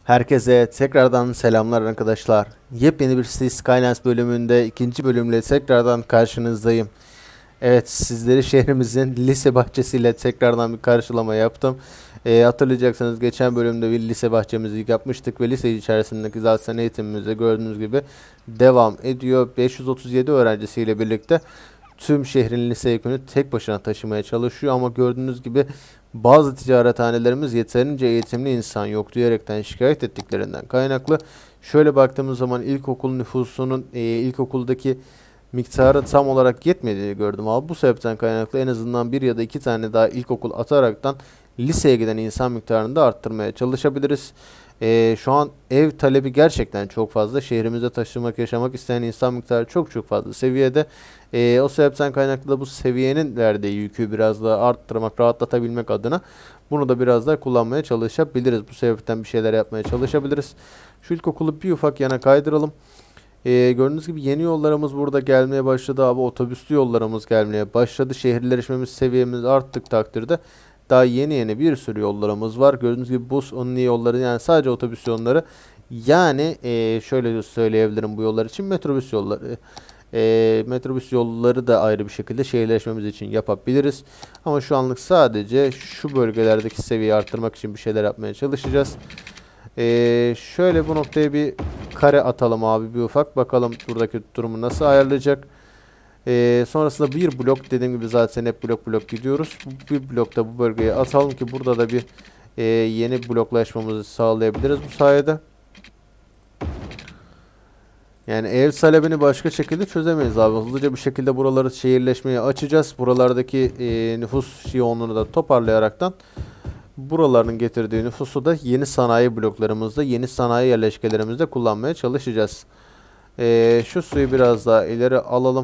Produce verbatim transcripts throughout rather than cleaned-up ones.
Herkese tekrardan selamlar arkadaşlar. Yepyeni bir Cities Skylines bölümünde ikinci bölümle tekrardan karşınızdayım. Evet, sizleri şehrimizin lise bahçesiyle tekrardan bir karşılama yaptım. Ee, hatırlayacaksınız, geçen bölümde bir lise bahçemizi yapmıştık ve lise içerisindeki zaten eğitimimize gördüğünüz gibi devam ediyor. beş yüz otuz yedi öğrencisiyle birlikte tüm şehrin lise yükünü tek başına taşımaya çalışıyor ama gördüğünüz gibi bazı ticarethanelerimiz yeterince eğitimli insan yok diyerekten şikayet ettiklerinden kaynaklı. Şöyle baktığımız zaman ilkokul nüfusunun e, ilkokuldaki miktarı tam olarak yetmediğini gördüm abi. Bu sebepten kaynaklı en azından bir ya da iki tane daha ilkokul ataraktan liseye giden insan miktarını da arttırmaya çalışabiliriz. Ee, şu an ev talebi gerçekten çok fazla. Şehrimize taşımak, yaşamak isteyen insan miktarı çok çok fazla seviyede. Ee, o sebepten kaynaklı da bu seviyenin verdiği yükü biraz daha arttırmak, rahatlatabilmek adına bunu da biraz daha kullanmaya çalışabiliriz. Bu sebepten bir şeyler yapmaya çalışabiliriz. Şu ilkokulu bir ufak yana kaydıralım. Ee, gördüğünüz gibi yeni yollarımız burada gelmeye başladı abi. Otobüslü yollarımız gelmeye başladı. Şehirleşmemiz seviyemiz arttık takdirde daha yeni yeni bir sürü yollarımız var. Gördüğünüz gibi bus onun yolları, yani sadece otobüs yolları, yani e, şöyle söyleyebilirim, bu yollar için metrobüs yolları. E, metrobüs yolları da ayrı bir şekilde şehirleşmemiz için yapabiliriz. Ama şu anlık sadece şu bölgelerdeki seviyeyi arttırmak için bir şeyler yapmaya çalışacağız. E, şöyle bu noktaya bir kare atalım abi, bir ufak. Bakalım buradaki durumu nasıl ayarlayacak. Ee, sonrasında bir blok, dediğim gibi zaten hep blok blok gidiyoruz. Bu bir blokta bu bölgeye atalım ki burada da bir e, yeni bloklaşmamızı sağlayabiliriz bu sayede. Yani ev talebini başka şekilde çözemeyiz abi. Hızlıca bir şekilde buraları şehirleşmeye açacağız. Buralardaki e, nüfus yoğunluğunu da toparlayaraktan buraların getirdiği nüfusu da yeni sanayi bloklarımızda, yeni sanayi yerleşkelerimizde kullanmaya çalışacağız. E, şu suyu biraz daha ileri alalım.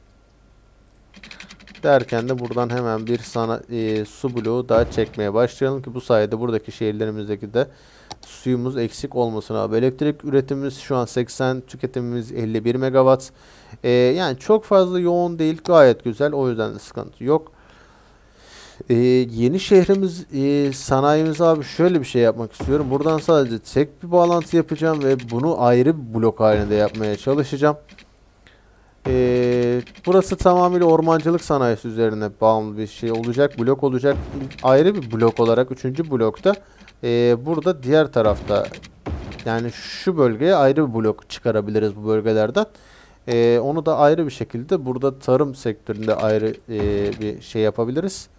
Derken de buradan hemen bir sana e, su bloğu daha çekmeye başlayalım ki bu sayede buradaki şehirlerimizdeki de suyumuz eksik olmasın abi. Elektrik üretimimiz şu an seksen, tüketimimiz elli bir megawatt. E, yani çok fazla yoğun değil, gayet güzel, o yüzden de sıkıntı yok. E, yeni şehrimiz, e, sanayimiz abi, şöyle bir şey yapmak istiyorum. Buradan sadece tek bir bağlantı yapacağım ve bunu ayrı bir blok halinde yapmaya çalışacağım. Ee, burası tamamıyla ormancılık sanayisi üzerine bağımlı bir şey olacak. Blok olacak. Ayrı bir blok olarak üçüncü blokta ee, burada diğer tarafta, yani şu bölgeye ayrı bir blok çıkarabiliriz bu bölgelerden. Ee, onu da ayrı bir şekilde burada tarım sektöründe ayrı ee, bir şey yapabiliriz.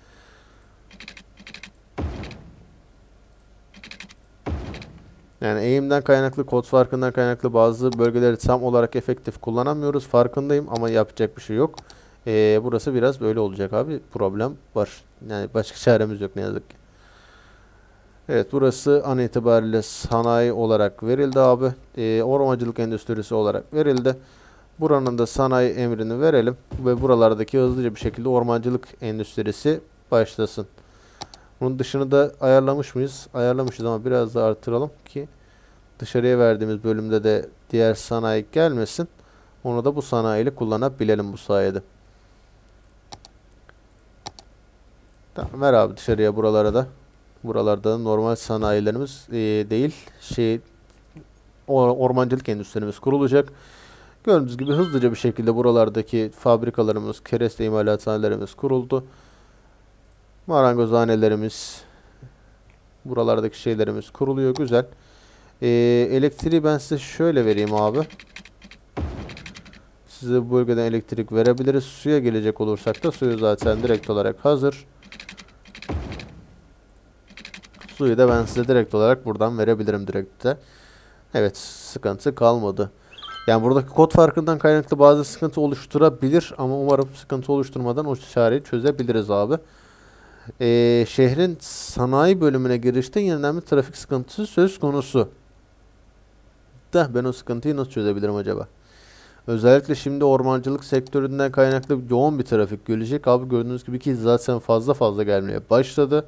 Yani eğimden kaynaklı, kod farkından kaynaklı bazı bölgeleri tam olarak efektif kullanamıyoruz. Farkındayım ama yapacak bir şey yok. Ee, burası biraz böyle olacak abi. Problem var. Yani başka çaremiz yok ne yazık ki. Evet, burası an itibariyle sanayi olarak verildi abi. Ee, ormancılık endüstrisi olarak verildi. Buranın da sanayi emrini verelim. Ve buralardaki hızlıca bir şekilde ormancılık endüstrisi başlasın. Bunun dışını da ayarlamış mıyız? Ayarlamışız ama biraz da artıralım ki dışarıya verdiğimiz bölümde de diğer sanayi gelmesin. Onu da bu sanayiyle kullanabilelim bu sayede. Tamam, ver abi dışarıya, buralara da. Buralarda normal sanayilerimiz e, değil, şey, ormancılık endüstrimiz kurulacak. Gördüğünüz gibi hızlıca bir şekilde buralardaki fabrikalarımız, kereste imalathanelerimiz kuruldu. Marangozhanelerimiz, buralardaki şeylerimiz kuruluyor. Güzel. Ee, elektriği ben size şöyle vereyim abi. Size bu bölgeden elektrik verebiliriz. Suya gelecek olursak da suyu zaten direkt olarak hazır. Suyu da ben size direkt olarak buradan verebilirim direkt de. Evet, sıkıntı kalmadı. Yani buradaki kod farkından kaynaklı bazı sıkıntı oluşturabilir ama umarım sıkıntı oluşturmadan o çareyi çözebiliriz abi. Ee, şehrin sanayi bölümüne girişte yeniden bir trafik sıkıntısı söz konusu. Da ben o sıkıntıyı nasıl çözebilirim acaba? Özellikle şimdi ormancılık sektöründen kaynaklı yoğun bir trafik gelecek. Abi gördüğünüz gibi ki zaten fazla fazla gelmeye başladı.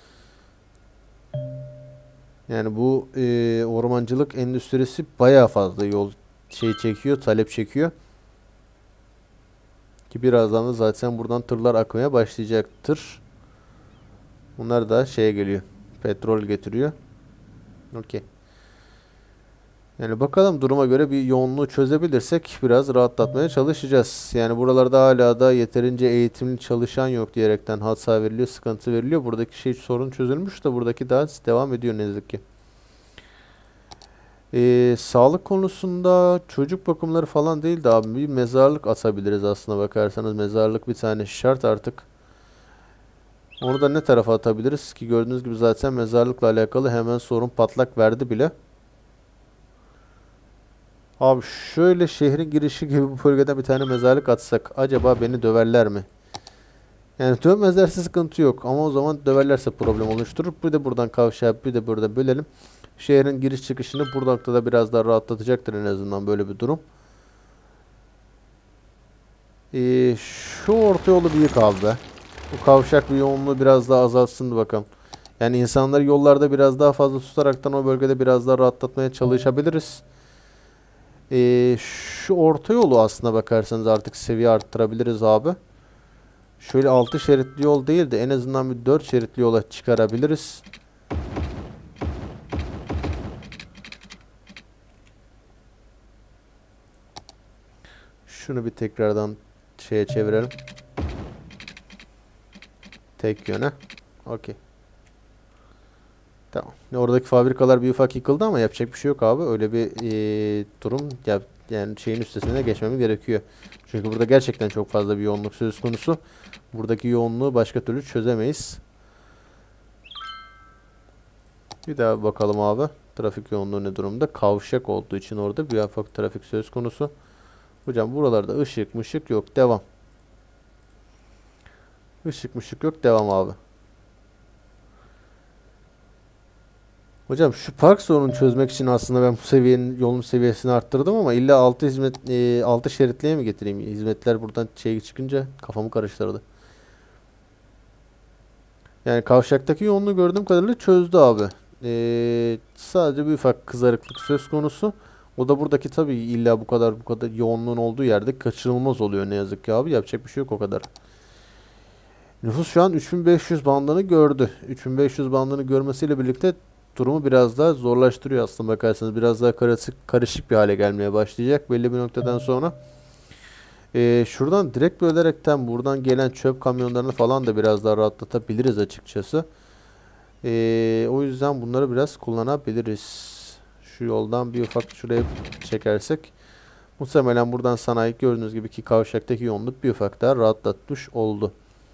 Yani bu e, ormancılık endüstrisi bayağı fazla yol şey çekiyor, talep çekiyor. Ki birazdan da zaten buradan tırlar akmaya başlayacaktır. Bunlar da şeye geliyor. Petrol getiriyor. Okey. Yani bakalım duruma göre bir yoğunluğu çözebilirsek biraz rahatlatmaya çalışacağız. Yani buralarda hala da yeterince eğitimli çalışan yok diyerekten hata veriliyor, sıkıntı veriliyor. Buradaki şey sorun çözülmüş de buradaki daha devam ediyor ne yazık ki. Ee, sağlık konusunda çocuk bakımları falan değil de abi bir mezarlık atabiliriz aslına bakarsanız. Mezarlık bir tane şart artık. Onu da ne tarafa atabiliriz ki gördüğünüz gibi zaten mezarlıkla alakalı hemen sorun patlak verdi bile. Abi şöyle şehrin girişi gibi bu bölgede bir tane mezarlık atsak acaba beni döverler mi? Yani dövmezlerse sıkıntı yok ama o zaman döverlerse problem oluşturur. Bir de buradan kavşağı bir de burada bölelim. Şehrin giriş çıkışını bu noktada biraz daha rahatlatacaktır en azından böyle bir durum. Ee, şu orta yolu büyük abi be. Bu kavşak bir yoğunluğu biraz daha azaltsın bakalım. Yani insanları yollarda biraz daha fazla tutaraktan o bölgede biraz daha rahatlatmaya çalışabiliriz. Ee, şu orta yolu aslına bakarsanız artık seviye arttırabiliriz abi. Şöyle altı şeritli yol değil de en azından bir dört şeritli yola çıkarabiliriz. Şunu bir tekrardan şeye çevirelim. Tek yöne. Okey. Tamam. Oradaki fabrikalar bir ufak yıkıldı ama yapacak bir şey yok abi. Öyle bir ee, durum ya, yani şeyin üstesine geçmemiz gerekiyor. Çünkü burada gerçekten çok fazla bir yoğunluk söz konusu. Buradaki yoğunluğu başka türlü çözemeyiz. Bir daha bakalım abi. Trafik yoğunluğu ne durumda? Kavşak olduğu için orada bir ufak trafik söz konusu. Hocam buralarda ışık mışık yok. Devam. Işık mışık yok. Devam abi. Hocam şu park sorununu çözmek için aslında ben bu seviyenin yolun seviyesini arttırdım ama illa altı hizmet e, altı şeritliye mi getireyim? Hizmetler buradan şey çıkınca kafamı karıştırdı. Yani kavşaktaki yoğunluğu gördüğüm kadarıyla çözdü abi. Ee, sadece bir ufak kızarıklık söz konusu. O da buradaki tabii illa bu kadar bu kadar yoğunluğun olduğu yerde kaçınılmaz oluyor ne yazık ki abi. Yapacak bir şey yok o kadar. Nüfus şu an üç bin beş yüz bandını gördü. üç bin beş yüz bandını görmesiyle birlikte durumu biraz daha zorlaştırıyor aslında bakarsanız. Biraz daha karışık, karışık bir hale gelmeye başlayacak belli bir noktadan sonra. Ee, şuradan direkt bölerekten buradan gelen çöp kamyonlarını falan da biraz daha rahatlatabiliriz açıkçası. Ee, o yüzden bunları biraz kullanabiliriz. Şu yoldan bir ufak şuraya çekersek. Muhtemelen buradan sanayi gördüğünüz gibi ki kavşaktaki yoğunluk bir ufak daha rahatlatmış oldu.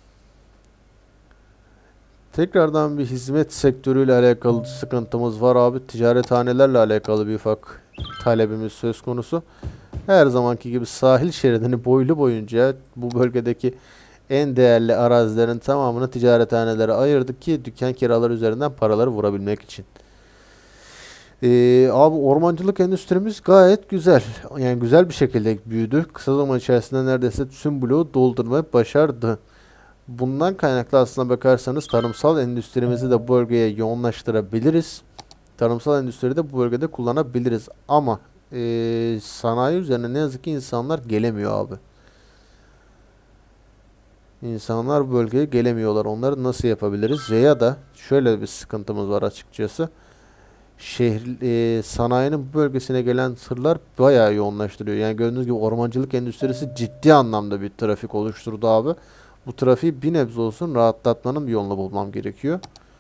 Tekrardan bir hizmet sektörüyle alakalı sıkıntımız var abi. Ticarethanelerle alakalı bir ufak talebimiz söz konusu. Her zamanki gibi sahil şeridini boylu boyunca bu bölgedeki en değerli arazilerin tamamını ticarethanelere ayırdık ki dükkan kiraları üzerinden paraları vurabilmek için. Ee, abi ormancılık endüstrimiz gayet güzel. Yani güzel bir şekilde büyüdü. Kısa zaman içerisinde neredeyse tüm bloğu doldurmayı başardı. Bundan kaynaklı aslına bakarsanız tarımsal endüstrimizi de bu bölgeye yoğunlaştırabiliriz. Tarımsal endüstriyi de bu bölgede kullanabiliriz. Ama ee, sanayi üzerine ne yazık ki insanlar gelemiyor abi. İnsanlar bu bölgeye gelemiyorlar. Onları nasıl yapabiliriz? Veya da şöyle bir sıkıntımız var açıkçası. Şehir, e, sanayinin bu bölgesine gelen tırlar bayağı yoğunlaştırıyor. Yani gördüğünüz gibi ormancılık endüstrisi ciddi anlamda bir trafik oluşturdu abi. Bu trafiği bir nebze olsun rahatlatmanın bir yolunu bulmam gerekiyor.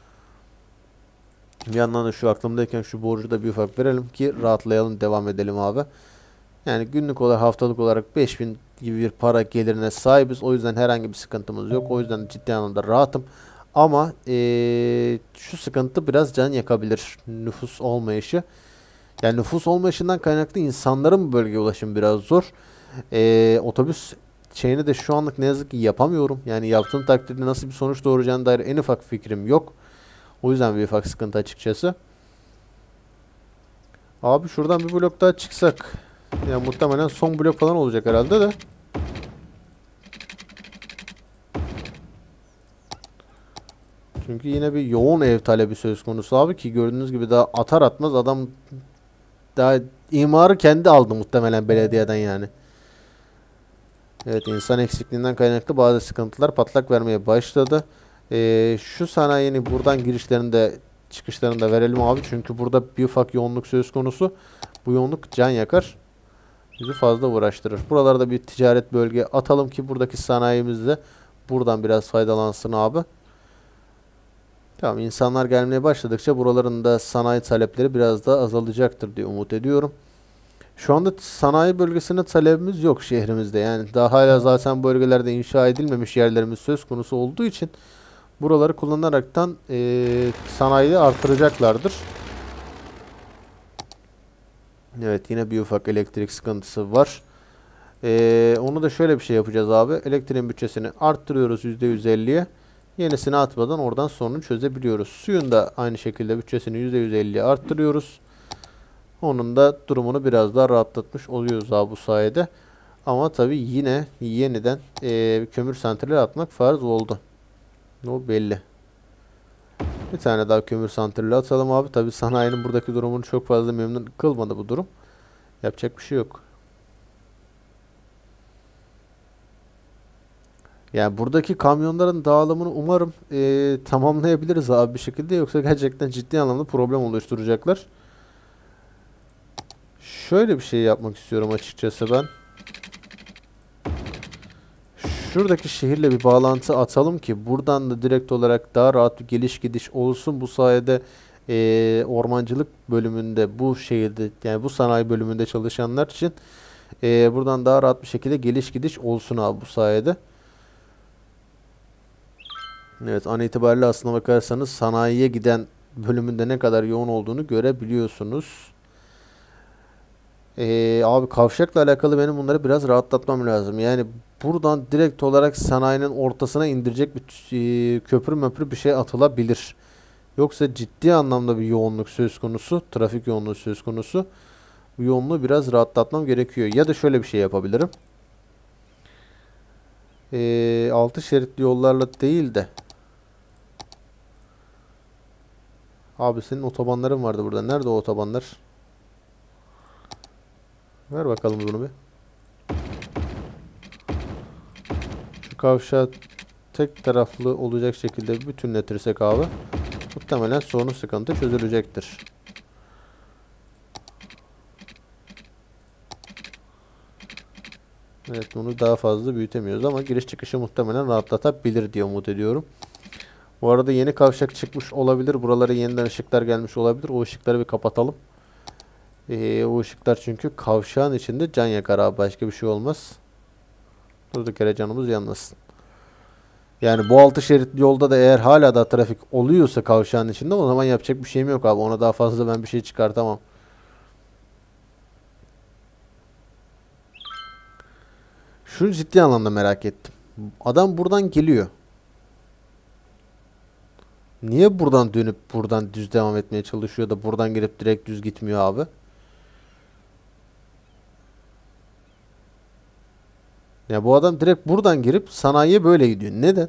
Bir yandan da şu aklımdayken şu borcu da bir ufak verelim ki rahatlayalım, devam edelim abi. Yani günlük olarak, haftalık olarak beş bin gibi bir para gelirine sahibiz. O yüzden herhangi bir sıkıntımız yok. O yüzden ciddi anlamda rahatım. Ama ee, şu sıkıntı biraz can yakabilir. Nüfus olmayışı. Yani nüfus olmayışından kaynaklı insanların bu bölgeye ulaşım biraz zor. Ee, otobüs şeyini de şu anlık ne yazık ki yapamıyorum. Yani yaptığım takdirde nasıl bir sonuç doğuracağına dair en ufak fikrim yok. O yüzden bir ufak sıkıntı açıkçası. Abi şuradan bir blok daha çıksak. Ya muhtemelen son blok falan olacak herhalde de. Çünkü yine bir yoğun ev talebi söz konusu abi ki gördüğünüz gibi daha atar atmaz adam daha imarı kendi aldı muhtemelen belediyeden yani. Evet, insan eksikliğinden kaynaklı bazı sıkıntılar patlak vermeye başladı. Ee, şu sanayinin buradan girişlerinde çıkışlarında verelim abi çünkü burada bir ufak yoğunluk söz konusu. Bu yoğunluk can yakar. Bizi fazla uğraştırır. Buralarda bir ticaret bölge atalım ki buradaki sanayimiz de buradan biraz faydalansın abi. Tamam, insanlar gelmeye başladıkça buraların da sanayi talepleri biraz daha azalacaktır diye umut ediyorum. Şu anda sanayi bölgesine talebimiz yok şehrimizde. Yani daha hala zaten bu bölgelerde inşa edilmemiş yerlerimiz söz konusu olduğu için buraları kullanaraktan eee sanayiyi artıracaklardır. Evet, yine bir ufak elektrik sıkıntısı var. Ee, onu da şöyle bir şey yapacağız abi. Elektriğin bütçesini arttırıyoruz yüzde yüz elliye. Yenisini atmadan oradan sorunu çözebiliyoruz. Suyun da aynı şekilde bütçesini yüzde yüz elliye arttırıyoruz. Onun da durumunu biraz daha rahatlatmış oluyoruz abi bu sayede. Ama tabii yine yeniden ee, kömür santrali atmak farz oldu. O belli. Bir tane daha kömür santrali atalım abi. Tabii sanayinin buradaki durumunu çok fazla memnun kılmadı bu durum. Yapacak bir şey yok. Yani buradaki kamyonların dağılımını umarım eee, tamamlayabiliriz abi bir şekilde. Yoksa gerçekten ciddi anlamda problem oluşturacaklar. Şöyle bir şey yapmak istiyorum açıkçası ben. Şuradaki şehirle bir bağlantı atalım ki buradan da direkt olarak daha rahat bir geliş gidiş olsun. Bu sayede eee, ormancılık bölümünde bu şehirde yani bu sanayi bölümünde çalışanlar için eee, buradan daha rahat bir şekilde geliş gidiş olsun abi bu sayede. Evet, an itibariyle aslına bakarsanız sanayiye giden bölümünde ne kadar yoğun olduğunu görebiliyorsunuz. Ee, abi kavşakla alakalı benim bunları biraz rahatlatmam lazım. Yani buradan direkt olarak sanayinin ortasına indirecek bir e, köprü möprü bir şey atılabilir. Yoksa ciddi anlamda bir yoğunluk söz konusu. Trafik yoğunluğu söz konusu. Bu yoğunluğu biraz rahatlatmam gerekiyor. Ya da şöyle bir şey yapabilirim. Ee, altı şeritli yollarla değil de abi senin otobanların vardı burada. Nerede o otobanlar? Ver bakalım bunu bir. Şu kavşağı tek taraflı olacak şekilde bütünletirsek abi muhtemelen sorunu sıkıntı çözülecektir. Evet, bunu daha fazla büyütemiyoruz ama giriş çıkışı muhtemelen rahatlatabilir diye umut ediyorum. Bu arada yeni kavşak çıkmış olabilir. Buralara yeniden ışıklar gelmiş olabilir. O ışıkları bir kapatalım. Ee, o ışıklar çünkü kavşağın içinde can yakar abi. Başka bir şey olmaz. Durduk yere canımız yanmasın. Yani bu altı şeritli yolda da eğer hala da trafik oluyorsa kavşağın içinde o zaman yapacak bir şeyim yok abi. Ona daha fazla ben bir şey çıkartamam. Şunu ciddi anlamda merak ettim. Adam buradan geliyor. Niye buradan dönüp buradan düz devam etmeye çalışıyor da buradan gelip direkt düz gitmiyor abi? Ya bu adam direkt buradan girip sanayiye böyle gidiyor. Neden?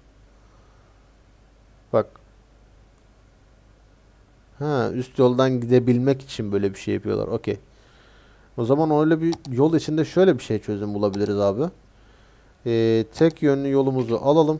Bak. Ha, üst yoldan gidebilmek için böyle bir şey yapıyorlar. Okey. O zaman öyle bir yol içinde şöyle bir şey çözüm bulabiliriz abi. Ee, tek yönlü yolumuzu alalım.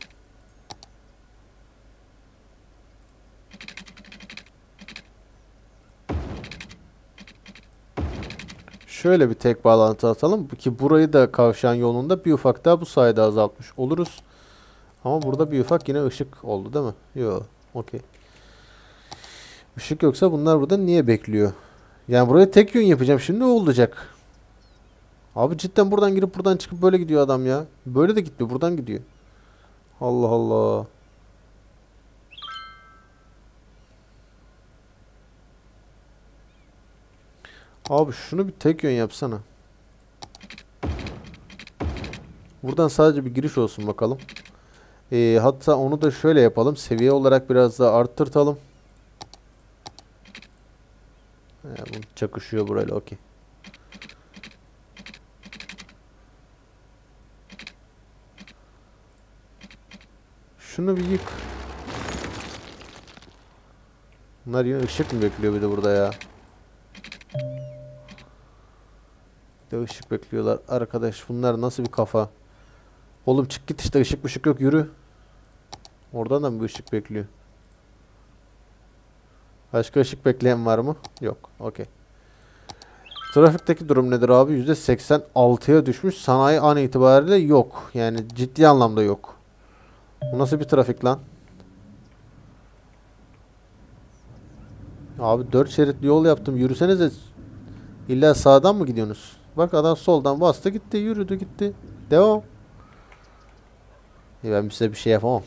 Şöyle bir tek bağlantı atalım ki burayı da kavşağın yolunda bir ufak daha bu sayede azaltmış oluruz. Ama burada bir ufak yine ışık oldu değil mi? Yok. Okey. Işık yoksa bunlar burada niye bekliyor? Yani buraya tek yön yapacağım. Şimdi ne olacak? Abi cidden buradan girip buradan çıkıp böyle gidiyor adam ya. Böyle de gitmiyor. Buradan gidiyor. Allah Allah. Abi şunu bir tek yön yapsana. Buradan sadece bir giriş olsun bakalım. Ee, hatta onu da şöyle yapalım. Seviye olarak biraz daha arttırtalım. Ee, bu çakışıyor burayla. Okey. Şunu bir yık. Bunlar yine ışık mı bekliyor bir de burada ya? Bir de ışık bekliyorlar. Arkadaş bunlar nasıl bir kafa? Oğlum çık git işte, ışık ışık yok, yürü. Oradan da mı bir ışık bekliyor? Başka ışık bekleyen var mı? Yok. Okey. Trafikteki durum nedir abi? yüzde seksen altıya düşmüş. Sanayi an itibariyle yok. Yani ciddi anlamda yok. Bu nasıl bir trafik lan? Abi dört şeritli yol yaptım. Yürüsenize. İlla sağdan mı gidiyorsunuz? Bak adam soldan bastı gitti. Yürüdü gitti. Devam. E ben size bir şey yapamam.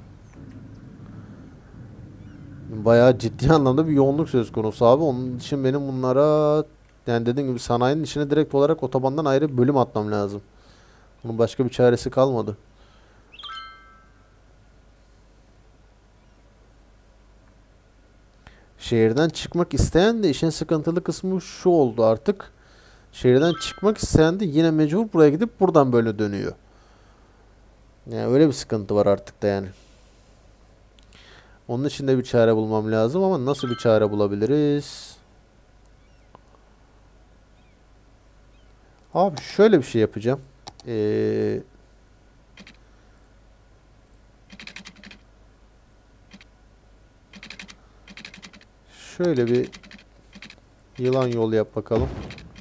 Bayağı ciddi anlamda bir yoğunluk söz konusu abi. Onun için benim bunlara, yani dediğim gibi sanayinin içine direkt olarak otobandan ayrı bölüm atmam lazım. Bunun başka bir çaresi kalmadı. Şehirden çıkmak isteyen de işin sıkıntılı kısmı şu oldu artık. Şehirden çıkmak isteyen de yine mecbur buraya gidip buradan böyle dönüyor. Yani öyle bir sıkıntı var artık da yani. Onun için de bir çare bulmam lazım ama nasıl bir çare bulabiliriz? Abi şöyle bir şey yapacağım. Ee, şöyle bir yılan yol yap bakalım.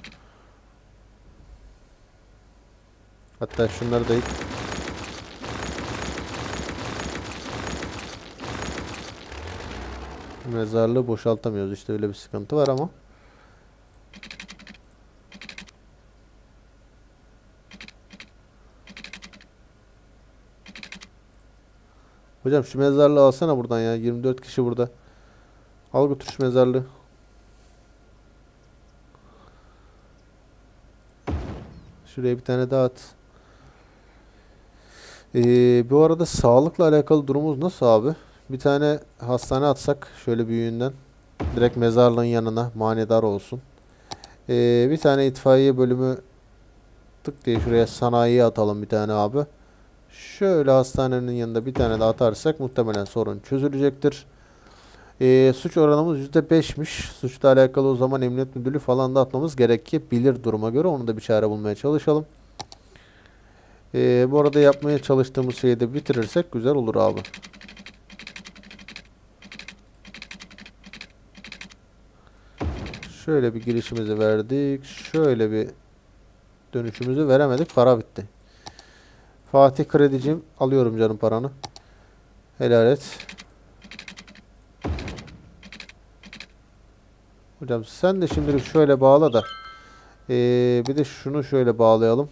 Hatta şunları da ilk mezarlığı boşaltamıyoruz. İşte öyle bir sıkıntı var ama. Hocam şu mezarlığı alsana buradan ya. yirmi dört kişi burada. Al götür şu mezarlığı. Şuraya bir tane daha at. Ee, bu arada sağlıkla alakalı durumumuz nasıl abi? Bir tane hastane atsak şöyle büyüğünden. Direkt mezarlığın yanına manidar olsun. Ee, bir tane itfaiye bölümü tık diye şuraya sanayiye atalım bir tane abi. Şöyle hastanenin yanında bir tane daha atarsak muhtemelen sorun çözülecektir. Ee, suç oranımız yüzde beşmiş. Suçla alakalı o zaman emniyet müdürlüğü falan da atmamız gerekebilir duruma göre. Onu da bir çare bulmaya çalışalım. Ee, bu arada yapmaya çalıştığımız şeyi de bitirirsek güzel olur abi. Şöyle bir girişimizi verdik. Şöyle bir dönüşümüzü veremedik. Para bitti. Fatih Kredicim alıyorum canım paranı. Helal et. Hocam sen de şimdilik şöyle bağla da. Ee, bir de şunu şöyle bağlayalım.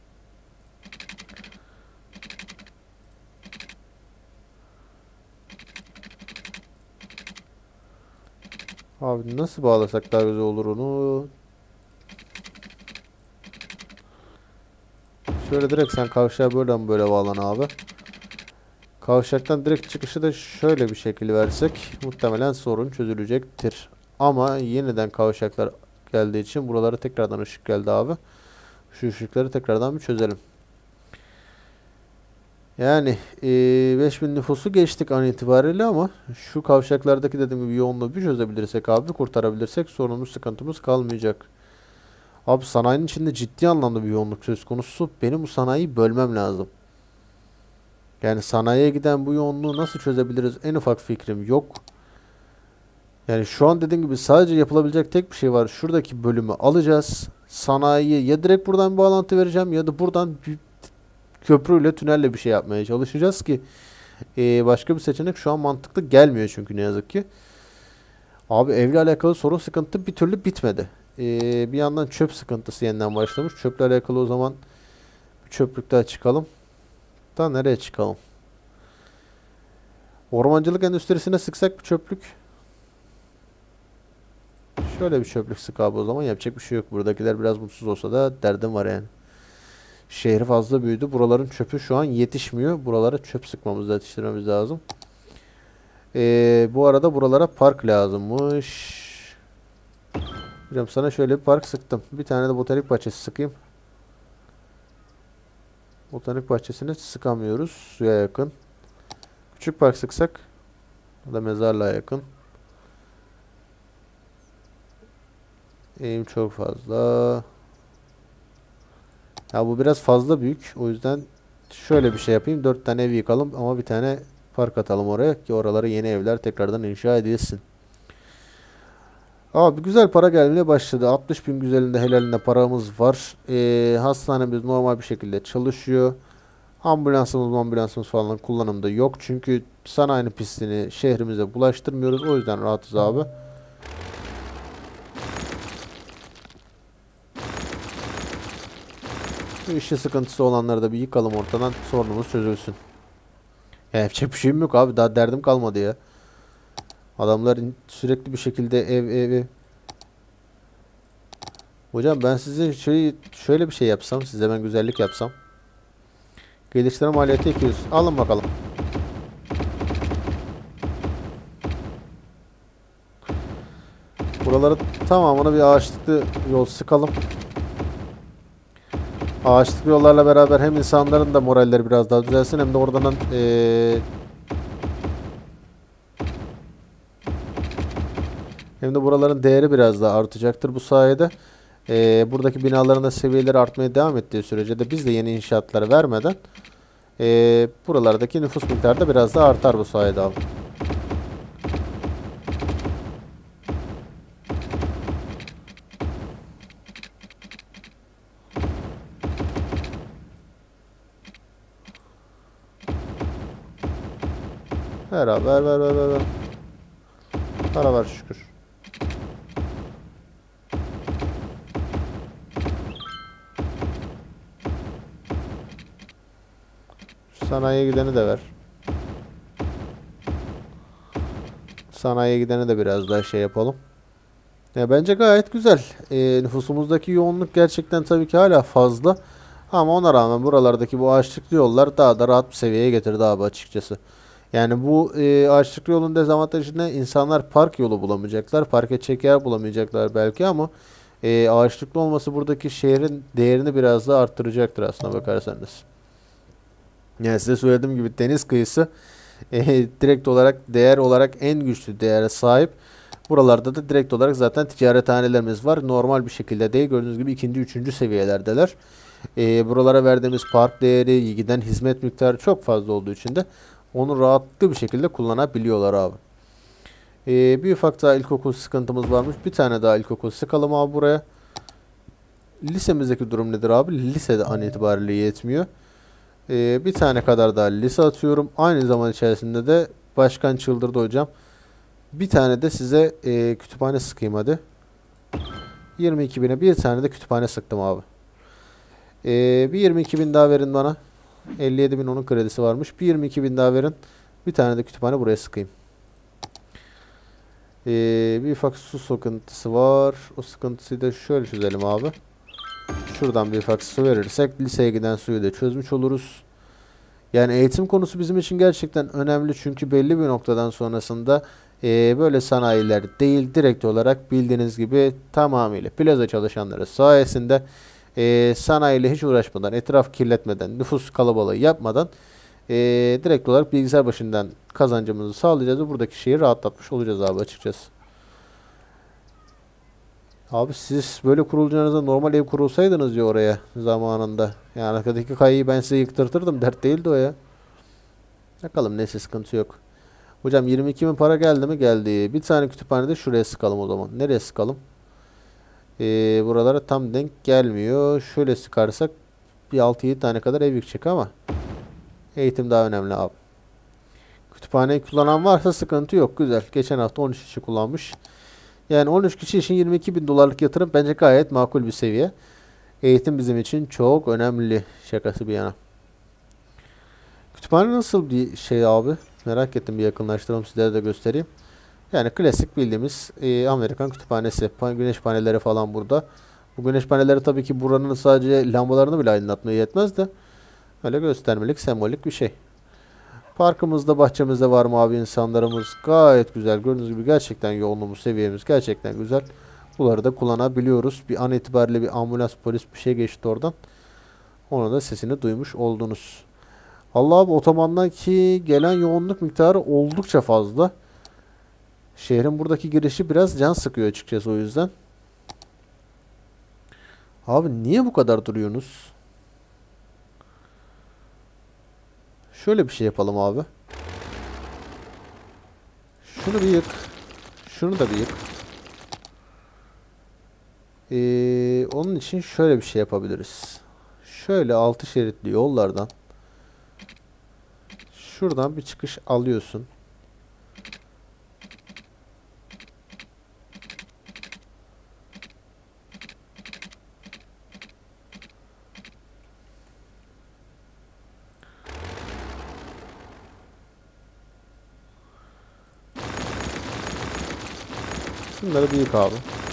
Abi nasıl bağlasak daha güzel olur onu? Şöyle direkt sen kavşağa böyle mi böyle bağlan abi. Kavşaktan direkt çıkışı da şöyle bir şekil versek muhtemelen sorun çözülecektir. Ama yeniden kavşaklar geldiği için buralara tekrardan ışık geldi abi. Şu ışıkları tekrardan bir çözelim. Yani e, beş bin nüfusu geçtik an itibariyle ama şu kavşaklardaki dediğim gibi yoğunluğu bir çözebilirsek abi, kurtarabilirsek sorunumuz, sıkıntımız kalmayacak. Abi sanayinin içinde ciddi anlamda bir yoğunluk söz konusu. Benim bu sanayiyi bölmem lazım. Yani sanayiye giden bu yoğunluğu nasıl çözebiliriz? En ufak fikrim yok. Yani şu an dediğim gibi sadece yapılabilecek tek bir şey var. Şuradaki bölümü alacağız. Sanayiye ya direkt buradan bir bağlantı vereceğim ya da buradan bir köprüyle, tünelle bir şey yapmaya çalışacağız ki e, başka bir seçenek şu an mantıklı gelmiyor çünkü ne yazık ki. Abi evle alakalı sorun, sıkıntı bir türlü bitmedi. E, bir yandan çöp sıkıntısı yeniden başlamış. Çöple alakalı o zaman bir çöplük daha çıkalım. Da nereye çıkalım? Ormancılık endüstrisine sıksak bir çöplük. Şöyle bir çöplük sık abi o zaman. Yapacak bir şey yok. Buradakiler biraz mutsuz olsa da derdim var yani. Şehri fazla büyüdü. Buraların çöpü şu an yetişmiyor. Buralara çöp sıkmamız, yetiştirmemiz lazım. Ee, bu arada buralara park lazımmış. Hocam sana şöyle bir park sıktım. Bir tane de botanik bahçesi sıkayım. Botanik bahçesini sıkamıyoruz. Suya yakın. Küçük park sıksak. O da mezarlığa yakın. Eğim çok fazla. Ya bu biraz fazla büyük. O yüzden şöyle bir şey yapayım. Dört tane ev yıkalım ama bir tane park atalım oraya ki oralara yeni evler tekrardan inşa edilsin. Abi güzel para gelmeye başladı. altmış bin güzelinde helalinde paramız var. Ee, hastanemiz normal bir şekilde çalışıyor. Ambulansımız ambulansımız falan kullanımda yok. Çünkü sanayinin pisliğini şehrimize bulaştırmıyoruz. O yüzden rahatız abi. Bu işi sıkıntısı olanları da bir yıkalım ortadan. Sorunumuz çözülsün. Ya yapacak bir şeyim yok abi. Daha derdim kalmadı ya. Adamların sürekli bir şekilde ev ev ev. Hocam ben size şey, şöyle bir şey yapsam. Size ben güzellik yapsam. Geliştirme maliyeti iki yüz. Alın bakalım. Buraları tamamını bir ağaçlıklı yol sıkalım. Ağaçlıklı yollarla beraber hem insanların da moralleri biraz daha düzelsin hem de oradan ee, hem de buraların değeri biraz daha artacaktır bu sayede. Ee, buradaki binaların da seviyeleri artmaya devam ettiği sürece de biz de yeni inşaatları vermeden ee, buralardaki nüfus miktarı da biraz daha artar bu sayede abi. Ver abi ver ver ver ver. ver. Para var şükür. Şu sanayiye gideni de ver. Sanayiye gideni de biraz daha şey yapalım. Ya bence gayet güzel. Ee, nüfusumuzdaki yoğunluk gerçekten tabii ki hala fazla. Ama ona rağmen buralardaki bu ağaçlıklı yollar daha da rahat bir seviyeye getirdi abi açıkçası. Yani bu e, ağaçlıklı yolun dezavantajı ne? İnsanlar park yolu bulamayacaklar. Park edecek yer bulamayacaklar belki ama e, ağaçlıklı olması buradaki şehrin değerini biraz daha arttıracaktır aslına bakarsanız. Yani size söylediğim gibi deniz kıyısı e, direkt olarak değer olarak en güçlü değere sahip. Buralarda da direkt olarak zaten ticarethanelerimiz var. Normal bir şekilde değil. Gördüğünüz gibi ikinci, üçüncü seviyelerdeler. E, buralara verdiğimiz park değeri, giden hizmet miktarı çok fazla olduğu için de onu rahatlıkla bir şekilde kullanabiliyorlar abi. E, bir ufak daha ilkokul sıkıntımız varmış. Bir tane daha ilkokul sıkalım abi buraya. Lisemizdeki durum nedir abi? Lisede an itibariyle yetmiyor. E, bir tane kadar daha lise atıyorum. Aynı zaman içerisinde de başkan çıldırdı hocam. Bir tane de size e, kütüphane sıkayım hadi. yirmi iki bine bir tane de kütüphane sıktım abi. E, bir yirmi iki bin daha verin bana. elli yedi bin onun kredisi varmış. Bir yirmi iki bin daha verin. Bir tane de kütüphane buraya sıkayım. Ee, bir ufak su sıkıntısı var. O sıkıntıyı da şöyle çözelim abi. Şuradan bir ufak su verirsek liseye giden suyu da çözmüş oluruz. Yani eğitim konusu bizim için gerçekten önemli. Çünkü belli bir noktadan sonrasında e, böyle sanayiler değil direkt olarak bildiğiniz gibi tamamıyla plaza çalışanları sayesinde e, sanayiyle hiç uğraşmadan, etraf kirletmeden, nüfus kalabalığı yapmadan e, direkt olarak bilgisayar başından kazancımızı sağlayacağız ve buradaki şehri rahatlatmış olacağız abi açıkçası. Abi siz böyle kurulacağınızda normal ev kurulsaydınız ya oraya zamanında. Yani arkadaki kayayı ben size yıktırtırdım. Dert değildi o ya. Bakalım neyse sıkıntı yok. Hocam yirmi iki bin para geldi mi? Geldi. Bir tane kütüphanede şuraya sıkalım o zaman. Nereye sıkalım? Ee, buralara tam denk gelmiyor. Şöyle sıkarsak bir altı yedi tane kadar ev yıkacak ama eğitim daha önemli abi. Kütüphaneyi kullanan varsa sıkıntı yok. Güzel. Geçen hafta on üç kişi kullanmış. Yani on üç kişi için yirmi iki bin dolarlık yatırım bence gayet makul bir seviye. Eğitim bizim için çok önemli. Şakası bir yana. Kütüphane nasıl bir şey abi? Merak ettim, bir yakınlaştıralım sizlere de göstereyim. Yani klasik bildiğimiz e, Amerikan kütüphanesi. Güneş paneleri falan burada. Bu güneş paneleri tabii ki buranın sadece lambalarını bile aydınlatmaya yetmez de öyle göstermelik, sembolik bir şey. Parkımızda, bahçemizde var mavi insanlarımız. Gayet güzel. Gördüğünüz gibi gerçekten yoğunluğumuz, seviyemiz gerçekten güzel. Bunları da kullanabiliyoruz. Bir an itibariyle bir ambulans, polis bir şey geçti oradan. Ona da sesini duymuş oldunuz. Allah abi, otobandaki gelen yoğunluk miktarı oldukça fazla. Şehrin buradaki girişi biraz can sıkıyor açıkçası o yüzden. Abi niye bu kadar duruyorsunuz? Şöyle bir şey yapalım abi. Şunu bir yık. Şunu da bir yık. Ee, onun için şöyle bir şey yapabiliriz. Şöyle altı şeritli yollardan şuradan bir çıkış alıyorsun. Şunları bir yık abi.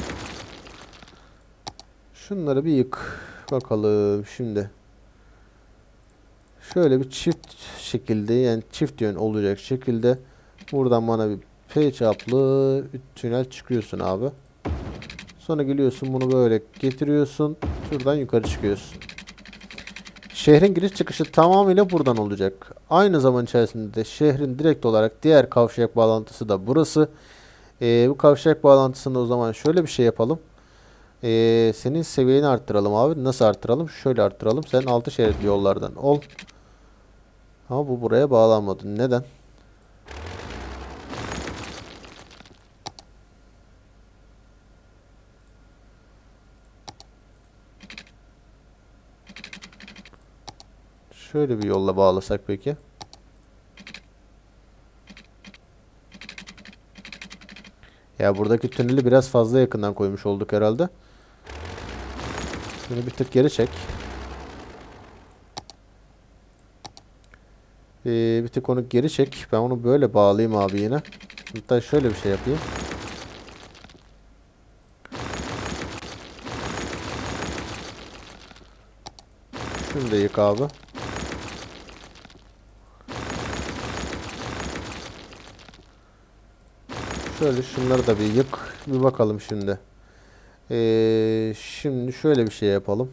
Şunları bir yık. Bakalım şimdi. Şöyle bir çift şekilde, yani çift yön olacak şekilde buradan bana bir P çaplı bir tünel çıkıyorsun abi. Sonra geliyorsun bunu böyle getiriyorsun. Şuradan yukarı çıkıyorsun. Şehrin giriş çıkışı tamamıyla buradan olacak. Aynı zaman içerisinde de şehrin direkt olarak diğer kavşak bağlantısı da burası. Ee, bu kavşak bağlantısında o zaman şöyle bir şey yapalım. Ee, senin seviyeni arttıralım abi. Nasıl arttıralım? Şöyle arttıralım. Sen altı şeritli yollardan ol. Ama bu buraya bağlanmadı. Neden? Şöyle bir yolla bağlasak peki. Ya buradaki tüneli biraz fazla yakından koymuş olduk herhalde. Şunu bir tık geri çek. Ee, bir tık onu geri çek. Ben onu böyle bağlayayım abi yine. Hatta şöyle bir şey yapayım. Şunu da yık abi. Şöyle şunları da bir yık. Bir bakalım şimdi. Ee, şimdi şöyle bir şey yapalım.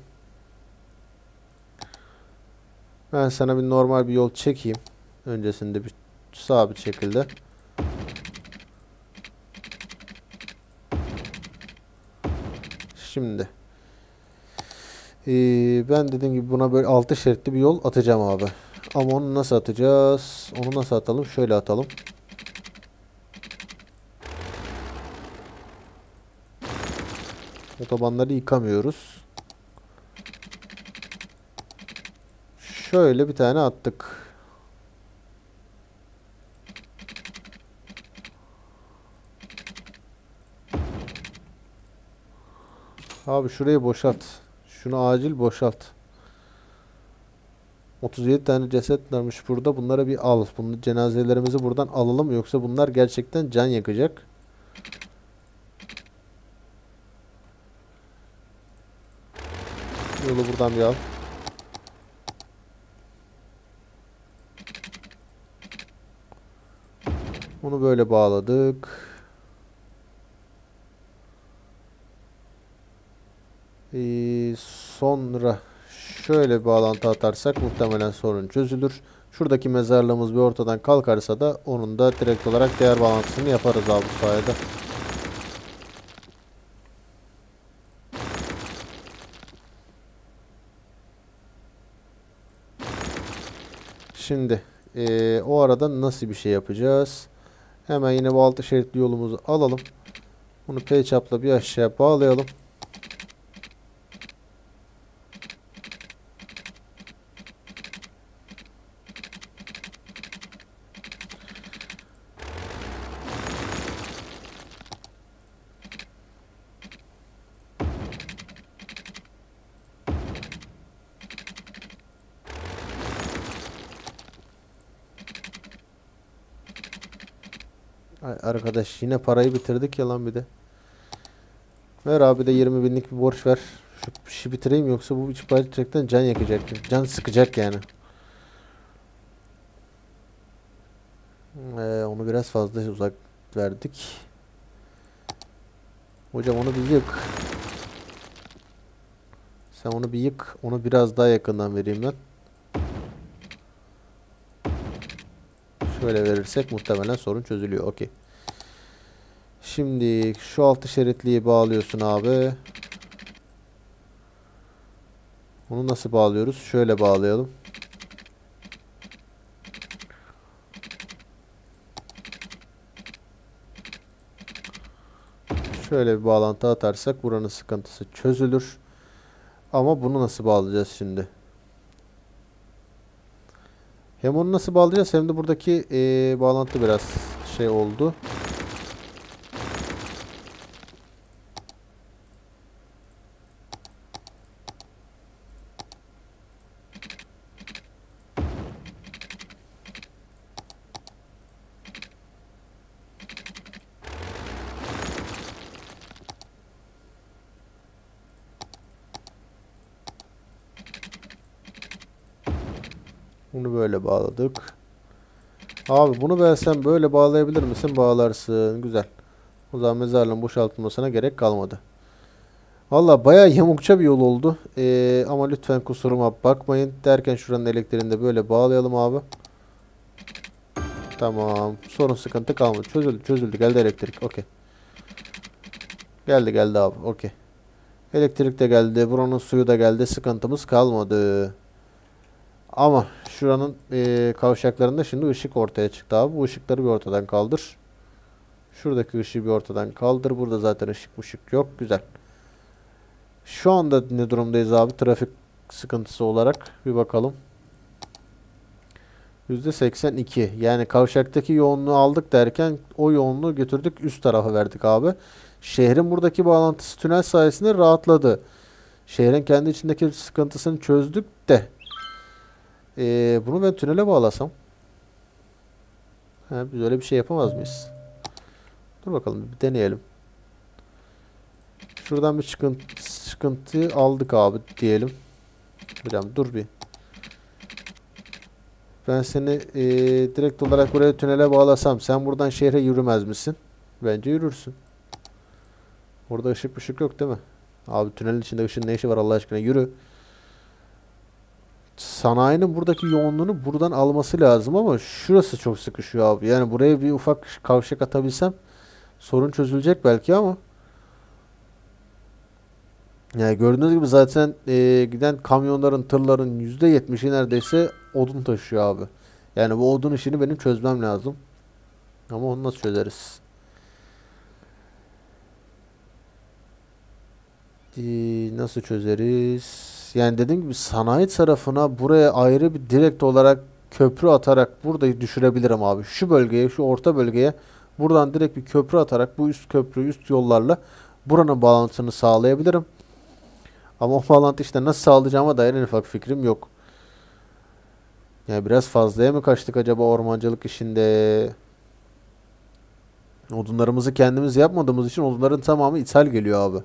Ben sana bir normal bir yol çekeyim. Öncesinde bir sabit şekilde. Şimdi. Ee, ben dediğim gibi buna böyle altı şeritli bir yol atacağım abi. Ama onu nasıl atacağız? Onu nasıl atalım? Şöyle atalım. Otobanları yıkamıyoruz. Şöyle bir tane attık. Abi şurayı boşalt. Şunu acil boşalt. otuz yedi tane ceset varmış burada. Bunları bir al. Bunu cenazelerimizi buradan alalım. Yoksa bunlar gerçekten can yakacak. Yolu buradan bir al. Bunu böyle bağladık. Ee, sonra şöyle bir bağlantı atarsak muhtemelen sorun çözülür. Şuradaki mezarlığımız bir ortadan kalkarsa da onun da direkt olarak diğer bağlantısını yaparız abi bu sayede. Şimdi ee, o arada nasıl bir şey yapacağız? Hemen yine bu altı şeritli yolumuzu alalım. Bunu P çapla bir aşağı bağlayalım. Ay arkadaş yine parayı bitirdik ya lan bir de. Ver abi de yirmi binlik bir borç ver. Şu işi bitireyim yoksa bu iş gerçekten can yakacak. Can sıkacak yani. Ee, onu biraz fazla uzak verdik. Hocam onu bir yık. Sen onu bir yık. Onu biraz daha yakından vereyim ben. Şöyle verirsek muhtemelen sorun çözülüyor. Okey. Şimdi şu altı şeritliyi bağlıyorsun abi. Onu nasıl bağlıyoruz? Şöyle bağlayalım. Şöyle bir bağlantı atarsak buranın sıkıntısı çözülür. Ama bunu nasıl bağlayacağız şimdi? Hem onu nasıl bağlayacağız hem de buradaki ee, bağlantı biraz şey oldu. Bunu böyle bağladık. Abi bunu ben sen böyle bağlayabilir misin? Bağlarsın. Güzel. O zaman mezarlığın boşaltılmasına gerek kalmadı. Valla bayağı yamukça bir yol oldu. Ee, ama lütfen kusuruma bakmayın. Derken şuranın elektriğini de böyle bağlayalım abi. Tamam. Sorun sıkıntı kalmadı. Çözüldü çözüldü. Geldi elektrik. Okey. Geldi geldi abi. Okey. Elektrik de geldi. Buranın suyu da geldi. Sıkıntımız kalmadı. Ama şuranın e, kavşaklarında şimdi ışık ortaya çıktı abi. Bu ışıkları bir ortadan kaldır. Şuradaki ışığı bir ortadan kaldır. Burada zaten ışık ışık yok. Güzel. Şu anda ne durumdayız abi? Trafik sıkıntısı olarak. Bir bakalım. yüzde seksen iki. Yani kavşaktaki yoğunluğu aldık derken o yoğunluğu götürdük üst tarafa verdik abi. Şehrin buradaki bağlantısı tünel sayesinde rahatladı. Şehrin kendi içindeki sıkıntısını çözdük de. Ee, bunu ben tünele bağlasam. Ha, biz öyle bir şey yapamaz mıyız? Dur bakalım bir deneyelim. Şuradan bir çıkıntı, sıkıntı aldık abi diyelim. Hocam dur bir. Ben seni e, direkt olarak buraya tünele bağlasam sen buradan şehre yürümez misin? Bence yürürsün. Orada ışık ışık yok değil mi? Abi tünelin içinde ışığın ne işi var Allah aşkına yürü. Sanayinin buradaki yoğunluğunu buradan alması lazım ama şurası çok sıkışıyor abi. Yani buraya bir ufak kavşak atabilsem sorun çözülecek belki ama. Yani gördüğünüz gibi zaten e, giden kamyonların, tırların yüzde yetmişi neredeyse odun taşıyor abi. Yani bu odun işini benim çözmem lazım. Ama onu nasıl çözeriz? Ee, nasıl çözeriz? Yani dediğim gibi sanayi tarafına buraya ayrı bir direkt olarak köprü atarak burada düşürebilirim abi. Şu bölgeye, şu orta bölgeye buradan direkt bir köprü atarak bu üst köprü, üst yollarla buranın bağlantısını sağlayabilirim. Ama o bağlantı işte nasıl sağlayacağıma dair en ufak fikrim yok. Yani biraz fazlaya mı kaçtık acaba ormancılık işinde? Odunlarımızı kendimiz yapmadığımız için odunların tamamı ithal geliyor abi.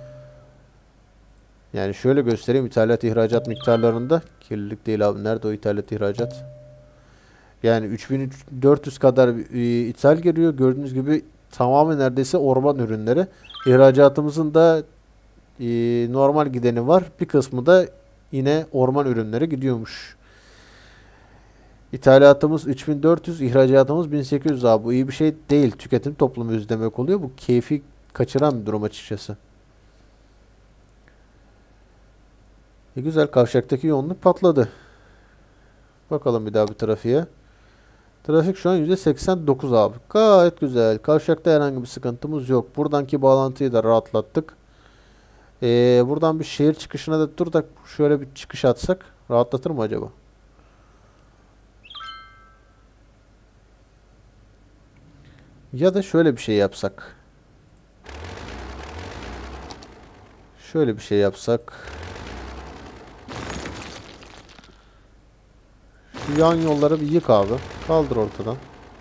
Yani şöyle göstereyim ithalat ihracat miktarlarında. Kirlilik değil abi. Nerede o ithalat ihracat? Yani üç bin dört yüz kadar e, ithal geliyor. Gördüğünüz gibi tamamen neredeyse orman ürünleri. İhracatımızın da e, normal gideni var. Bir kısmı da yine orman ürünleri gidiyormuş. İthalatımız üç bin dört yüz, ihracatımız bin sekiz yüz abi. Bu iyi bir şey değil. Tüketim toplumu demek oluyor. Bu keyfi kaçıran bir durum açıkçası. E güzel kavşaktaki yoğunluk patladı. Bakalım bir daha bir trafiğe. Trafik şu an yüzde seksen dokuz abi. Gayet güzel. Kavşakta herhangi bir sıkıntımız yok. Buradanki bağlantıyı da rahatlattık. Ee, buradan bir şehir çıkışına da dur da şöyle bir çıkış atsak rahatlatır mı acaba? Ya da şöyle bir şey yapsak. Şöyle bir şey yapsak. Şu yan yolları bir yık abi. Kaldır ortadan.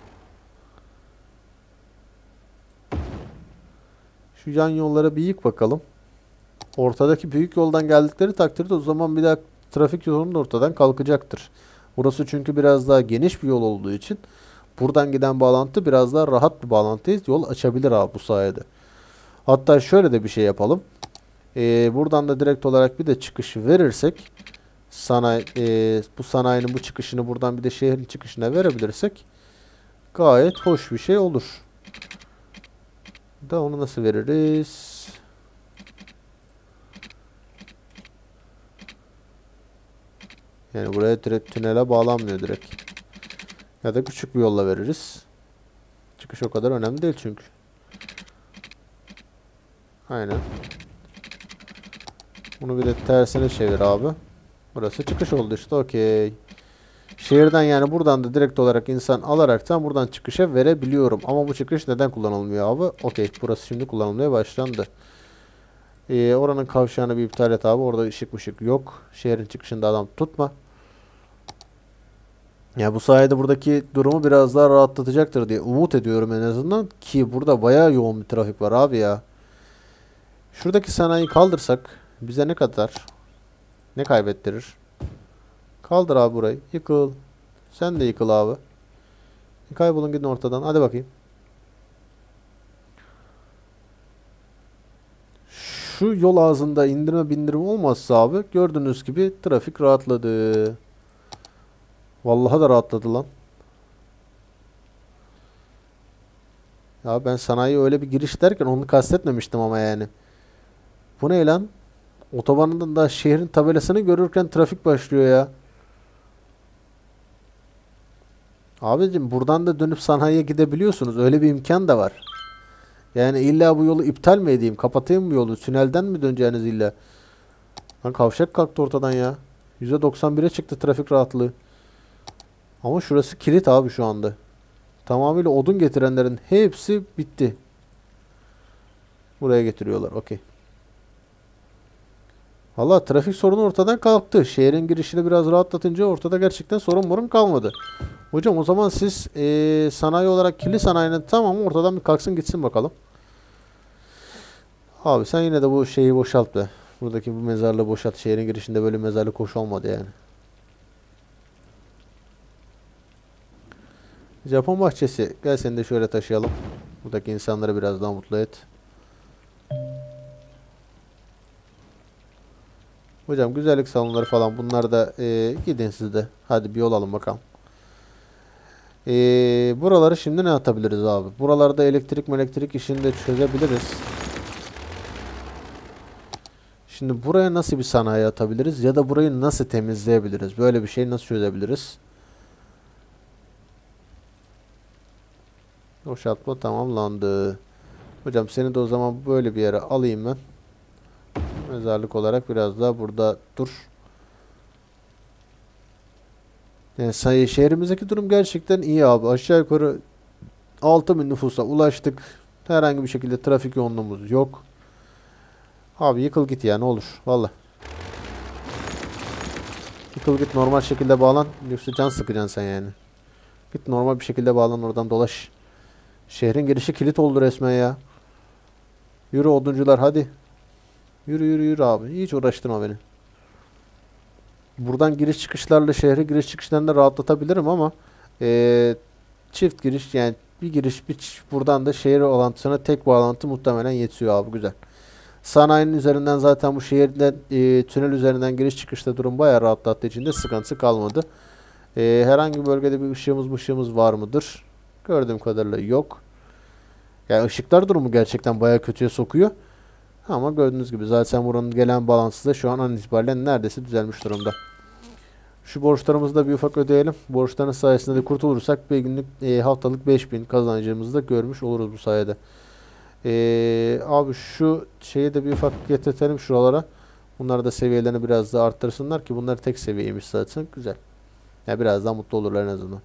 Şu yan yollara bir yık bakalım. Ortadaki büyük yoldan geldikleri takdirde o zaman bir daha trafik yolunun ortadan kalkacaktır. Burası çünkü biraz daha geniş bir yol olduğu için buradan giden bağlantı biraz daha rahat bir bağlantıyız. Yol açabilir abi bu sayede. Hatta şöyle de bir şey yapalım. Ee, buradan da direkt olarak bir de çıkış verirsek sanayi, e, bu sanayinin bu çıkışını buradan bir de şehrin çıkışına verebilirsek gayet hoş bir şey olur. Da onu nasıl veririz? Yani buraya direkt tünele bağlanmıyor direkt. Ya da küçük bir yolla veririz. Çıkış o kadar önemli değil çünkü. Aynen. Bunu bir de tersine çevir abi. Burası çıkış oldu işte. Okey. Şehirden yani buradan da direkt olarak insan alaraktan buradan çıkışa verebiliyorum. Ama bu çıkış neden kullanılmıyor abi? Okey. Burası şimdi kullanılmaya başlandı. Ee, oranın kavşağını bir iptal et abi. Orada ışık mışık yok. Şehrin çıkışında adam tutma. Ya bu sayede buradaki durumu biraz daha rahatlatacaktır diye umut ediyorum en azından. Ki burada bayağı yoğun bir trafik var abi ya. Şuradaki sanayiyi kaldırsak bize ne kadar ne kaybettirir? Kaldır abi burayı. Yıkıl. Sen de yıkıl abi. Kaybolun gidin ortadan. Hadi bakayım. Şu yol ağzında indirme bindirme olmazsa abi gördüğünüz gibi trafik rahatladı. Vallahi da rahatladı lan. Ya ben sanayi öyle bir giriş derken onu kastetmemiştim ama yani. Bu ne lan? Otobanından da şehrin tabelasını görürken trafik başlıyor ya. Abicim buradan da dönüp sanayiye gidebiliyorsunuz. Öyle bir imkan da var. Yani illa bu yolu iptal mi edeyim? Kapatayım bu yolu? Tünelden mi döneceğiniz illa? Lan kavşak kalktı ortadan ya. yüzde doksan bire çıktı trafik rahatlığı. Ama şurası kilit abi şu anda. Tamamıyla odun getirenlerin hepsi bitti. Buraya getiriyorlar. Okey. Valla trafik sorunu ortadan kalktı. Şehrin girişini biraz rahatlatınca ortada gerçekten sorun morun kalmadı. Hocam o zaman siz ee, sanayi olarak kirli sanayinin tamamı ortadan bir kalksın gitsin bakalım. Abi sen yine de bu şeyi boşalt be. Buradaki bu mezarlığı boşalt. Şehrin girişinde böyle mezarlık hoş olmadı yani. Japon bahçesi. Gel seni de şöyle taşıyalım. Buradaki insanları biraz daha mutlu et. Hocam güzellik salonları falan bunlar da e, gidin siz de. Hadi bir yol alın bakalım. E, buraları şimdi ne atabiliriz abi? Buralarda elektrik elektrik işini de çözebiliriz. Şimdi buraya nasıl bir sanayi atabiliriz ya da burayı nasıl temizleyebiliriz? Böyle bir şey nasıl çözebiliriz? Boşaltma tamamlandı. Hocam seni de o zaman böyle bir yere alayım ben. Mezarlık olarak biraz daha burada dur. Yani sayı şehrimizdeki durum gerçekten iyi abi. Aşağı yukarı altı bin nüfusa ulaştık. Herhangi bir şekilde trafik yoğunluğumuz yok. Abi yıkıl git ya ne olur. Valla. Yıkıl git normal şekilde bağlan. Yoksa can sıkacaksın sen yani. Git normal bir şekilde bağlan oradan dolaş. Şehrin girişi kilit oldu resmen ya. Yürü oduncular hadi. Yürü yürü yürü abi. Hiç uğraştırma beni. Buradan giriş çıkışlarla şehre giriş çıkışlarını rahatlatabilirim ama ee, çift giriş yani bir giriş bir ç- buradan da şehir bağlantısına tek bağlantı muhtemelen yetiyor abi güzel. Sanayinin üzerinden zaten bu şehirden e, tünel üzerinden giriş çıkışta durum bayağı rahatlattığı için de sıkıntı kalmadı. E, herhangi bir bölgede bir ışığımız ışığımız var mıdır? Gördüğüm kadarıyla yok. Yani ışıklar durumu gerçekten bayağı kötüye sokuyor. Ama gördüğünüz gibi zaten buranın gelen balansı da şu an an itibariyle neredeyse düzelmiş durumda. Şu borçlarımızı da bir ufak ödeyelim. Borçların sayesinde de kurtulursak bir günlük e, haftalık beş bin kazancımızı da görmüş oluruz bu sayede. E, abi şu şeyi de bir ufak getirtelim şuralara. Bunlar da seviyelerini biraz daha arttırsınlar ki bunlar tek seviyeymiş zaten. Güzel. Ya yani biraz daha mutlu olurlar en azından.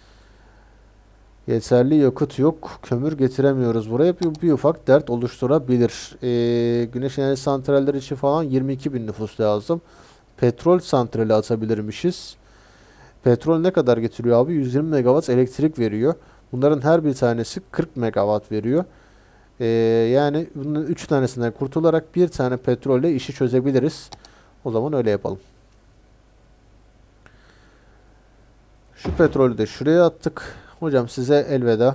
Yeterli yakıt yok. Kömür getiremiyoruz. Buraya bir, bir ufak dert oluşturabilir. Ee, güneş enerji santralleri için falan yirmi iki bin nüfus lazım. Petrol santrali atabilirmişiz. Petrol ne kadar getiriyor abi? yüz yirmi megawatt elektrik veriyor. Bunların her bir tanesi kırk megawatt veriyor. Ee, yani bunun üç tanesinden kurtularak bir tane petrolle işi çözebiliriz. O zaman öyle yapalım. Şu petrolü de şuraya attık. Hocam size elveda.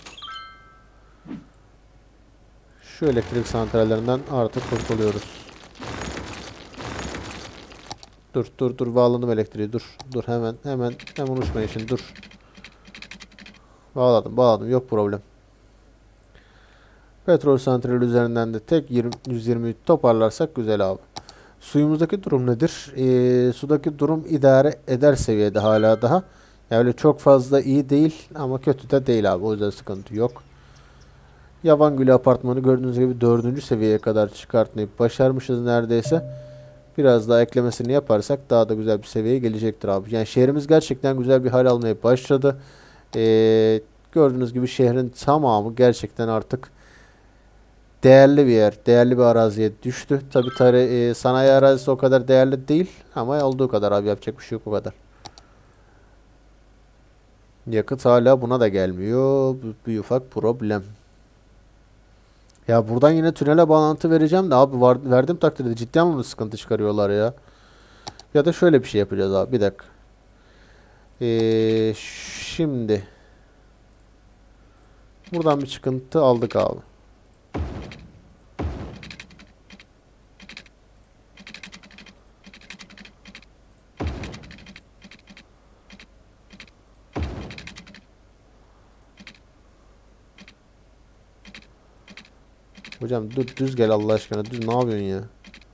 Şu elektrik santrallerinden artık kurtuluyoruz. Dur dur dur bağladım elektriği dur. Dur hemen hemen hemen uçmayın şimdi dur. Bağladım bağladım yok problem. Petrol santrali üzerinden de tek yirmi, yüz yirmi toparlarsak güzel abi. Suyumuzdaki durum nedir? Ee, sudaki durum idare eder seviyede hala daha. Yani çok fazla iyi değil ama kötü de değil abi. O yüzden sıkıntı yok. Yabangülü apartmanı gördüğünüz gibi dördüncü seviyeye kadar çıkartmayı başarmışız neredeyse. Biraz daha eklemesini yaparsak daha da güzel bir seviyeye gelecektir abi. Yani şehrimiz gerçekten güzel bir hal almaya başladı. Ee, gördüğünüz gibi şehrin tamamı gerçekten artık değerli bir yer. Değerli bir araziye düştü. Tabii tarı, e, sanayi arazisi o kadar değerli değil. Ama olduğu kadar abi, yapacak bir şey yok o kadar. Yakıt hala buna da gelmiyor. Bu bir ufak problem. Ya buradan yine tünele bağlantı vereceğim de abi, var, verdiğim takdirde ciddi anlamda sıkıntı çıkarıyorlar ya. Ya da şöyle bir şey yapacağız abi, bir dakika. Ee, şimdi buradan bir çıkıntı aldık abi. Hocam dur, düz gel Allah aşkına, düz ne yapıyorsun ya?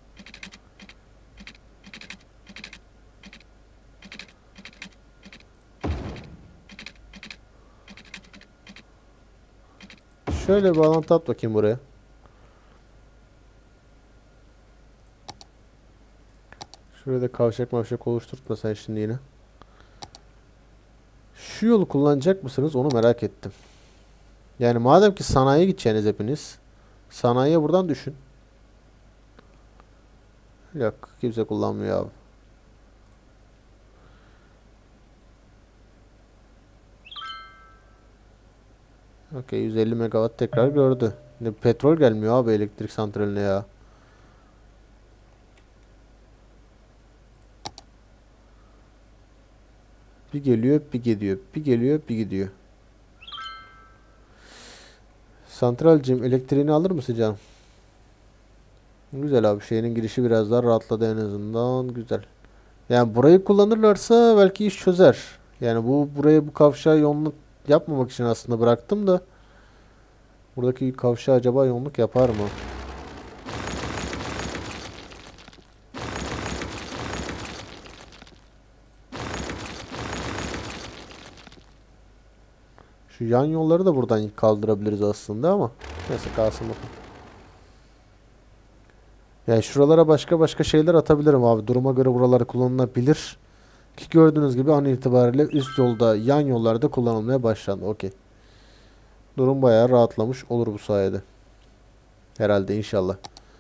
Şöyle bir bağlantı at bakayım buraya. Şuraya da kavşak mavşak oluşturtma sen şimdi yine. Şu yolu kullanacak mısınız onu merak ettim. Yani madem ki sanayiye gideceğiniz hepiniz. Sanayiye buradan düşün. Yok, kimse kullanmıyor abi. Okey, yüz elli megawatt tekrar gördü. Ne petrol gelmiyor abi elektrik santraline ya. Bir geliyor, bir gidiyor. Bir geliyor, bir gidiyor. Santralcim, elektriğini alır mısın canım? Güzel abi, şeyinin girişi biraz daha rahatladı en azından. Güzel. Yani burayı kullanırlarsa belki iş çözer. Yani bu buraya bu kavşağı yoğunluk yapmamak için aslında bıraktım da. Buradaki kavşağı acaba yoğunluk yapar mı? Şu yan yolları da buradan kaldırabiliriz aslında ama. Neyse kalsın bakalım. Yani şuralara başka başka şeyler atabilirim abi. Duruma göre buraları kullanılabilir. Ki gördüğünüz gibi an itibariyle üst yolda, yan yollarda kullanılmaya başlandı. Okey. Durum bayağı rahatlamış olur bu sayede. Herhalde, inşallah.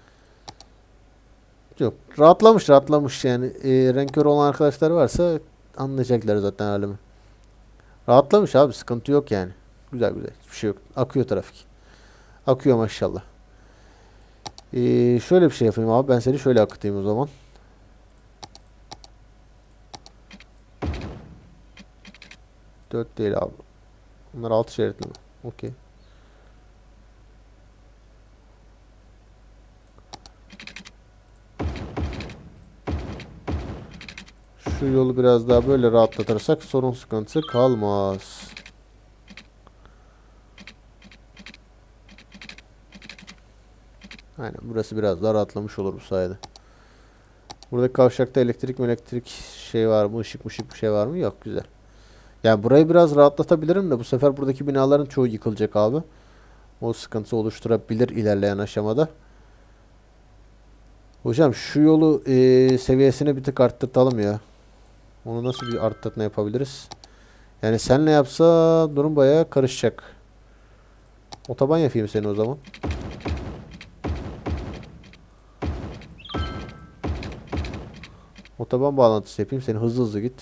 Yok. Rahatlamış rahatlamış yani. E, renk körü olan arkadaşlar varsa anlayacaklar zaten halimi. Rahatlamış abi, sıkıntı yok yani. Güzel güzel. Hiçbir şey yok. Akıyor trafik. Akıyor maşallah. Ee, şöyle bir şey yapayım abi. Ben seni şöyle akıtayım o zaman. Dört değil abi. Bunlar altı şeritli mi? Okey. Şu yolu biraz daha böyle rahatlatırsak sorun sıkıntısı kalmaz. Aynen, burası biraz daha rahatlamış olur bu sayede. Burada kavşakta elektrik mi elektrik şey var mı? Işık mışık bir şey var mı? Yok, güzel. Yani burayı biraz rahatlatabilirim de bu sefer buradaki binaların çoğu yıkılacak abi. O sıkıntı oluşturabilir ilerleyen aşamada. Hocam şu yolu e, seviyesini bir tık arttırtalım ya. Onu nasıl bir arttırma yapabiliriz? Yani senle yapsa durum bayağı karışacak. Otoban yapayım seni o zaman. Otoban bağlantısı yapayım seni, hızlı hızlı git.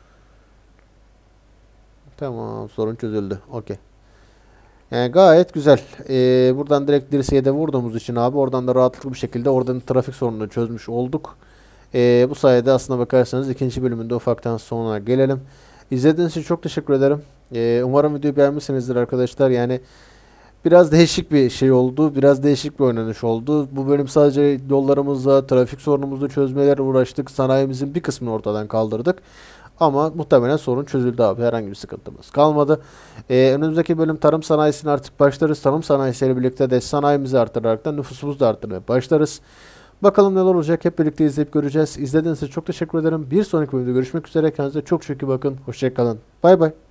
Tamam, sorun çözüldü. Okey. Yani gayet güzel. Ee, buradan direkt dirseğe de vurduğumuz için abi oradan da rahatlıklı bir şekilde oradan trafik sorununu çözmüş olduk. Ee, bu sayede aslına bakarsanız ikinci bölümünde ufaktan sonuna gelelim. İzlediğiniz için çok teşekkür ederim. Ee, umarım videoyu beğenmişsinizdir arkadaşlar. Yani biraz değişik bir şey oldu. Biraz değişik bir oynanış oldu. Bu bölüm sadece yollarımızla, trafik sorunumuzu çözmeler uğraştık. Sanayimizin bir kısmını ortadan kaldırdık. Ama muhtemelen sorun çözüldü abi. Herhangi bir sıkıntımız kalmadı. Ee, önümüzdeki bölüm tarım sanayisine artık başlarız. Tarım sanayisiyle birlikte de sanayimizi arttırarak da nüfusumuzu da arttırmaya başlarız. Bakalım neler olacak. Hep birlikte izleyip göreceğiz. İzlediğiniz için çok teşekkür ederim. Bir sonraki bölümde görüşmek üzere. Kendinize çok çok iyi bakın. Hoşçakalın. Bay bay.